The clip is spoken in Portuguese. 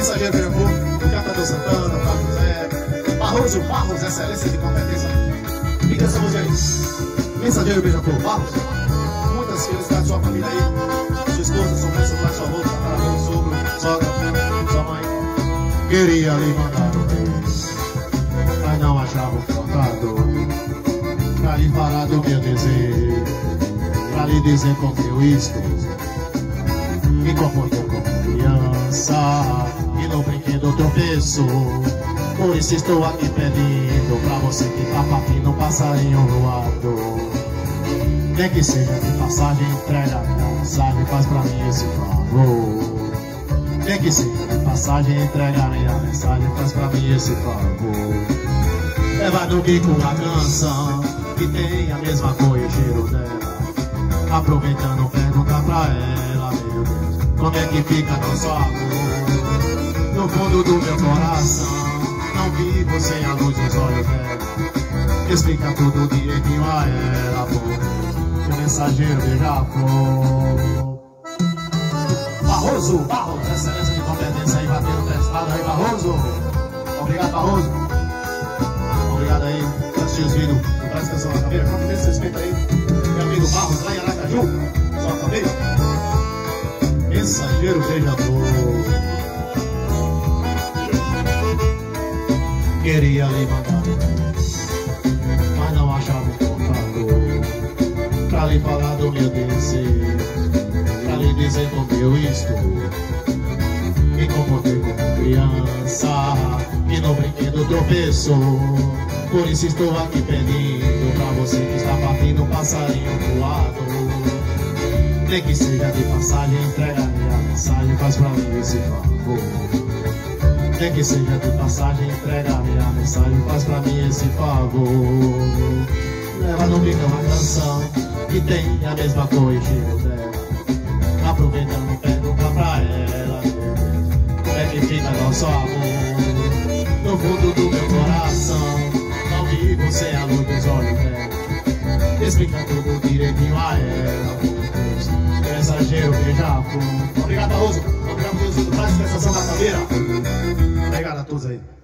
Mensageiro Beija-Flor, Catador Santana, Flávio José, Barros, excelência de competência. Fica essa música aí. Mensageiro Beija-Flor, Barros, muitas felicidades sua família aí, sua esposa, sua mãe, seu pai, sua avó, seu patrão, sogro, sogra, sua mãe. Queria lhe mandar um beijo, mas não achava o trocado pra lhe falar do meu desejo, pra lhe dizer como eu estou. Me comportou como criança e no brinquedo tropeço. Por isso estou aqui pedindo pra você que tá partindo um passarinho voado. Nem que seja de passagem, entrega minha mensagem, faz pra mim esse favor. Nem que seja de passagem, entrega minha mensagem, faz pra mim esse favor. Leva no bico uma canção que tem a mesma cor e cheiro dela. Aproveitando, pergunta pra ela, meu Deus, como é que fica nosso amor? No fundo do meu coração não vivo sem a luz dos olhos dela. Explica tudo direitinho a ela, por Deus, que o mensageiro Beija-Flor. Barros, excelência de competência aí, batendo testado aí, Barroso. Obrigado, Barroso. Obrigado aí, assistir os vídeos do Presta Atenção na Caveira. Quanto esse respeito aí, meu amigo Barros, lá em Aracaju, só caveira. Mensageiro Beija-Flor. Queria lhe mandar, mas não achava um comprador pra lhe falar do meu desejo, pra lhe dizer como eu estou. Me comportei como criança e no brinquedo tropeçou. Por isso estou aqui pedindo pra você que está partindo um passarinho voado. Nem que seja de passagem, entrega minha mensagem, faz pra mim esse favor. Nem que seja de passagem, entrega minha mensagem, faz pra mim esse favor. Leva no bico uma canção que tem a mesma cor e cheiro dela. Aproveitando, pergunta pra ela, como é que fica nosso amor? No fundo do meu coração não vivo sem a luz dos olhos dela. Explica tudo direitinho a ela, mensageiro Beija-Flor. Obrigado, Barroso. Obrigado a todos do Presta Atenção na Caveira. Obrigado a todos aí.